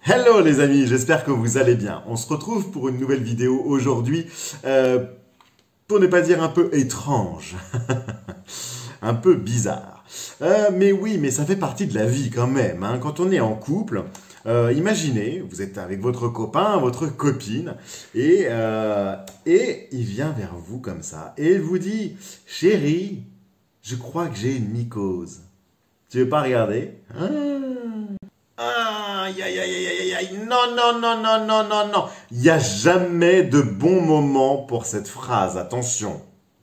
Hello les amis, j'espère que vous allez bien. On se retrouve pour une nouvelle vidéo aujourd'hui, pour ne pas dire un peu étrange, un peu bizarre. Mais oui, mais ça fait partie de la vie quand même, hein. Quand on est en couple, imaginez, vous êtes avec votre copain, votre copine, et il vient vers vous comme ça, et il vous dit, chérie, je crois que j'ai une mycose. Tu veux pas regarder? Aïe, aïe, aïe, aïe, aïe, aïe, non, non, non, non, non, non, non. Il n'y a jamais de bon moment pour cette phrase, attention.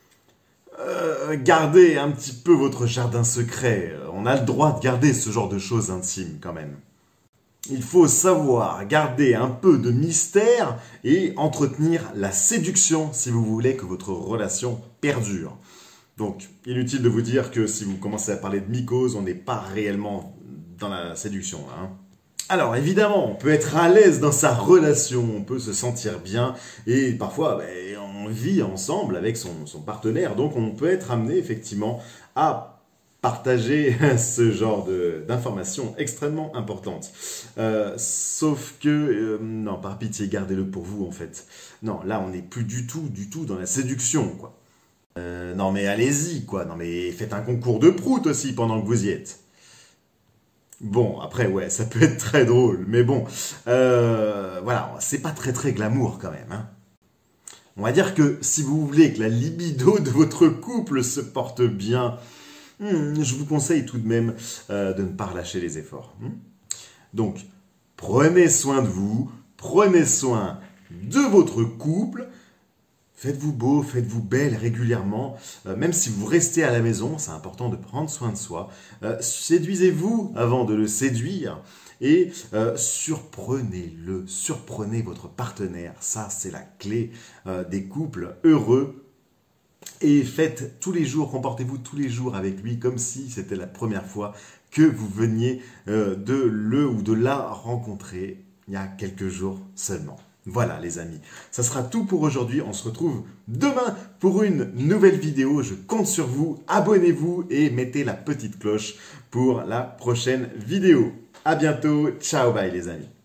Gardez un petit peu votre jardin secret. On a le droit de garder ce genre de choses intimes quand même. Il faut savoir garder un peu de mystère et entretenir la séduction si vous voulez que votre relation perdure. Donc, inutile de vous dire que si vous commencez à parler de mycose, on n'est pas réellement dans la séduction, hein. Alors évidemment, on peut être à l'aise dans sa relation, on peut se sentir bien et parfois on vit ensemble avec son partenaire, donc on peut être amené effectivement à partager ce genre d'informations extrêmement importantes. Sauf que, non, par pitié, gardez-le pour vous en fait. Non, là on n'est plus du tout dans la séduction, quoi. Non mais allez-y, quoi. Non mais faites un concours de prout aussi pendant que vous y êtes. Bon, après, ouais, ça peut être très drôle, mais bon, voilà, c'est pas très glamour quand même, hein. On va dire que si vous voulez que la libido de votre couple se porte bien, je vous conseille tout de même de ne pas relâcher les efforts. Donc, prenez soin de vous, prenez soin de votre couple. Faites-vous beau, faites-vous belle régulièrement, même si vous restez à la maison, c'est important de prendre soin de soi. Séduisez-vous avant de le séduire et surprenez-le, surprenez votre partenaire. Ça, c'est la clé des couples heureux. Et faites tous les jours, comportez-vous tous les jours avec lui comme si c'était la première fois que vous veniez de le ou de la rencontrer il y a quelques jours seulement. Voilà les amis, ça sera tout pour aujourd'hui, on se retrouve demain pour une nouvelle vidéo, je compte sur vous, abonnez-vous et mettez la petite cloche pour la prochaine vidéo. À bientôt, ciao bye les amis.